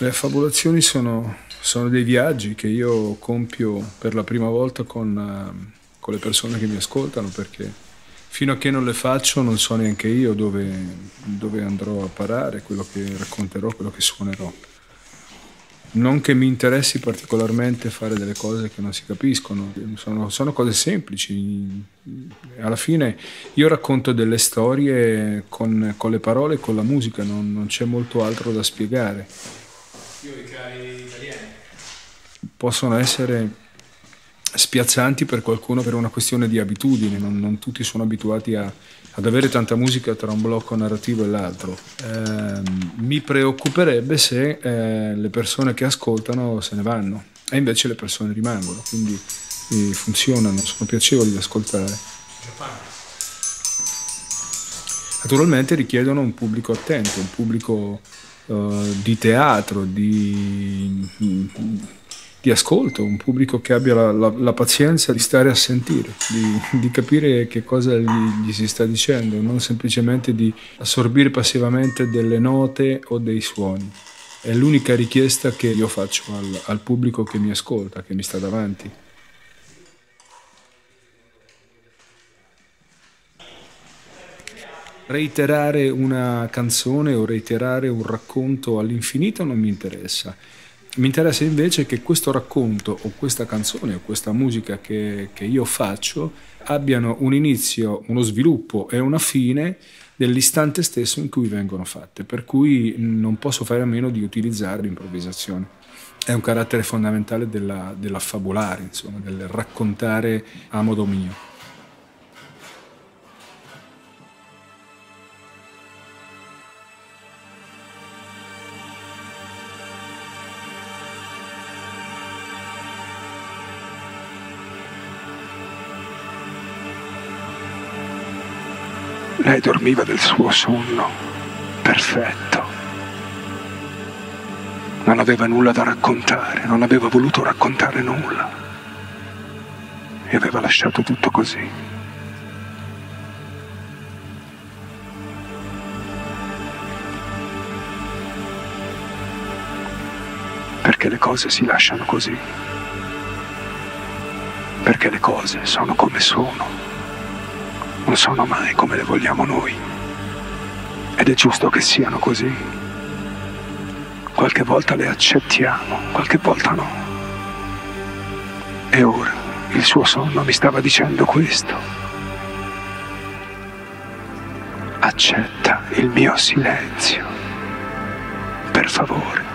Le affabulazioni sono dei viaggi che io compio per la prima volta con le persone che mi ascoltano, perché fino a che non le faccio non so neanche io dove andrò a parare, quello che racconterò, quello che suonerò. Non che mi interessi particolarmente fare delle cose che non si capiscono, sono cose semplici. Alla fine io racconto delle storie con le parole e con la musica, non c'è molto altro da spiegare. Io i cari italiani. Possono essere spiazzanti per qualcuno per una questione di abitudine, non tutti sono abituati ad avere tanta musica tra un blocco narrativo e l'altro. Mi preoccuperebbe se le persone che ascoltano se ne vanno e invece le persone rimangono, quindi funzionano, sono piacevoli da ascoltare. Naturalmente richiedono un pubblico attento, un pubblico di teatro, di ascolto, un pubblico che abbia la pazienza di stare a sentire, di capire che cosa gli si sta dicendo, non semplicemente di assorbire passivamente delle note o dei suoni. È l'unica richiesta che io faccio al pubblico che mi ascolta, che mi sta davanti. Reiterare una canzone o reiterare un racconto all'infinito non mi interessa. Mi interessa invece che questo racconto o questa canzone o questa musica che io faccio abbiano un inizio, uno sviluppo e una fine dell'istante stesso in cui vengono fatte, per cui non posso fare a meno di utilizzare l'improvvisazione. È un carattere fondamentale dell'affabulare, insomma, del raccontare a modo mio. Lei dormiva del suo sonno perfetto. Non aveva nulla da raccontare, non aveva voluto raccontare nulla. E aveva lasciato tutto così. Perché le cose si lasciano così. Perché le cose sono come sono. Non sono mai come le vogliamo noi. Ed è giusto che siano così. Qualche volta le accettiamo, qualche volta no. E ora il suo sonno mi stava dicendo questo. Accetta il mio silenzio. Per favore.